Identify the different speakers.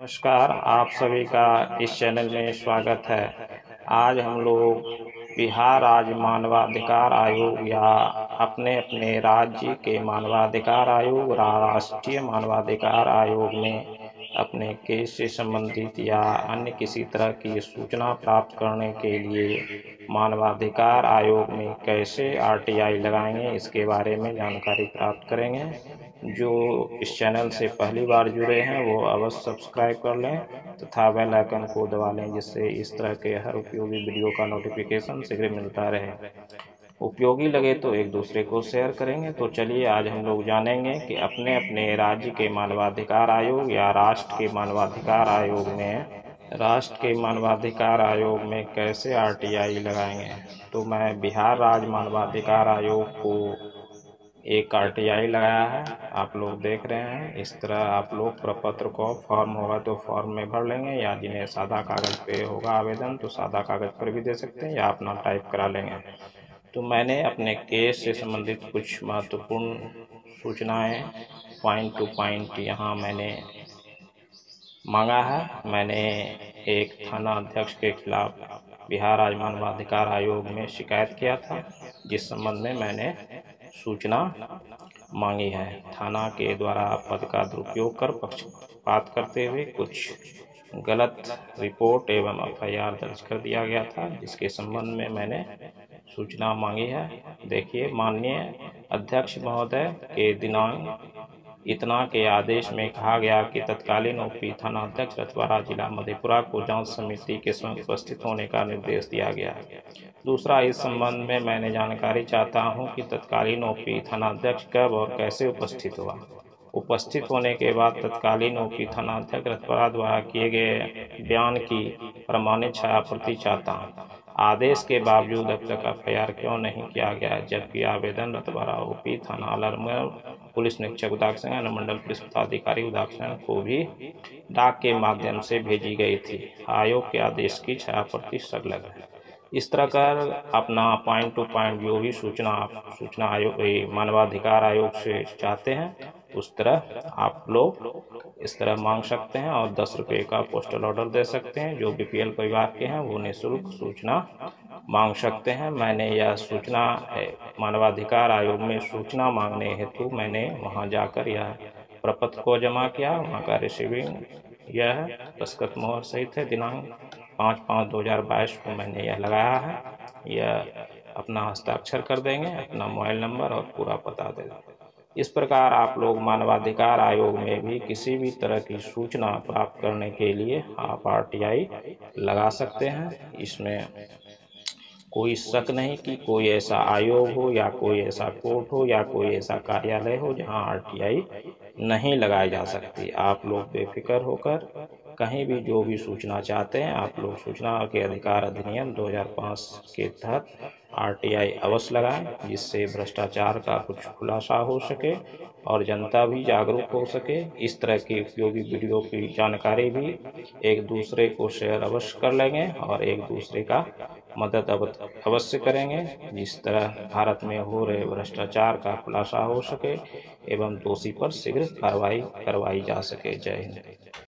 Speaker 1: नमस्कार, आप सभी का इस चैनल में स्वागत है। आज हम लोग बिहार राज्य मानवाधिकार आयोग या अपने अपने राज्य के मानवाधिकार आयोग, राष्ट्रीय मानवाधिकार आयोग में अपने केस से संबंधित या अन्य किसी तरह की सूचना प्राप्त करने के लिए मानवाधिकार आयोग में कैसे आरटीआई लगाएंगे, इसके बारे में जानकारी प्राप्त करेंगे। जो इस चैनल से पहली बार जुड़े हैं वो अवश्य सब्सक्राइब कर लें तथा बेल आइकन को दबा लें, जिससे इस तरह के हर उपयोगी वीडियो का नोटिफिकेशन शीघ्र मिलता रहे। उपयोगी लगे तो एक दूसरे को शेयर करेंगे। तो चलिए आज हम लोग जानेंगे कि अपने अपने राज्य के मानवाधिकार आयोग या राष्ट्र के मानवाधिकार आयोग में कैसे आरटीआई लगाएंगे। तो मैं बिहार राज्य मानवाधिकार आयोग को एक आरटीआई लगाया है, आप लोग देख रहे हैं। इस तरह आप लोग प्रपत्र को फॉर्म होगा तो फॉर्म में भर लेंगे, या जिन्हें सादा कागज पे होगा आवेदन तो सादा कागज पर भी दे सकते हैं या अपना टाइप करा लेंगे। तो मैंने अपने केस से संबंधित कुछ महत्वपूर्ण सूचनाएं पॉइंट टू पॉइंट यहाँ मैंने मांगा है। मैंने एक थाना अध्यक्ष के खिलाफ बिहार राज्य मानवाधिकार आयोग में शिकायत किया था, जिस संबंध में मैंने सूचना मांगी है। थाना के द्वारा पद का दुरुपयोग कर पक्षपात करते हुए कुछ गलत रिपोर्ट एवं एफआईआर दर्ज कर दिया गया था, जिसके संबंध में मैंने सूचना मांगी है। देखिए, माननीय अध्यक्ष महोदय के दिनांक इतना के आदेश में कहा गया कि तत्कालीन ओपी थाना अध्यक्ष रतवाड़ा जिला मधेपुरा को जांच समिति के स्वयं उपस्थित होने का निर्देश दिया गया। दूसरा, इस संबंध में मैंने जानकारी चाहता हूं कि तत्कालीन ओपी थाना अध्यक्ष कब और कैसे उपस्थित हुआ। उपस्थित होने के बाद तत्कालीन ओपी थाना अध्यक्ष रतवाड़ा द्वारा किए गए बयान की प्रमाणित छायाप्रति चाहता हूँ। आदेश के बावजूद अब तक एफआईआर क्यों नहीं किया गया, जबकि आवेदन रतवाड़ा ओपी थाना अलरमल पुलिस निरीक्षक उदाक्षण अनुमंडल पुलिस पदाधिकारी उदाक्षण को भी डाक के माध्यम से भेजी गई थी। आयोग के आदेश की छायाप्रति संलग्न है। इस तरह कर अपना पॉइंट टू पॉइंट जो भी सूचना आयोग मानवाधिकार आयोग से चाहते हैं उस तरह आप लोग इस तरह मांग सकते हैं, और 10 रुपये का पोस्टल ऑर्डर दे सकते हैं। जो बीपीएल परिवार के हैं वो निःशुल्क सूचना मांग सकते हैं। मैंने यह सूचना मानवाधिकार आयोग में सूचना मांगने हेतु मैंने वहां जाकर यह प्रपत्र को जमा किया। वहां का रिसीविंग यह दस्तखत मोहर सहित है। दिनांक 5/5/2022 को मैंने यह लगाया है। यह अपना हस्ताक्षर कर देंगे, अपना मोबाइल नंबर और पूरा पता दे देंगे। इस प्रकार आप लोग मानवाधिकार आयोग में भी किसी भी तरह की सूचना प्राप्त करने के लिए आप आरटीआई लगा सकते हैं। इसमें कोई शक नहीं कि कोई ऐसा आयोग हो या कोई ऐसा कोर्ट हो या कोई ऐसा कार्यालय हो जहां आरटीआई नहीं लगाई जा सकती। आप लोग बेफिक्र होकर कहीं भी जो भी सूचना चाहते हैं, आप लोग सूचना के अधिकार अधिनियम 2005 के तहत आरटीआई अवश्य लगाएं, जिससे भ्रष्टाचार का कुछ खुलासा हो सके और जनता भी जागरूक हो सके। इस तरह की उपयोगी वीडियो की जानकारी भी एक दूसरे को शेयर अवश्य कर लेंगे और एक दूसरे का मदद अवश्य करेंगे, जिस तरह भारत में हो रहे भ्रष्टाचार का खुलासा हो सके एवं दोषी पर शीघ्र कार्रवाई करवाई जा सके। जय हिंद।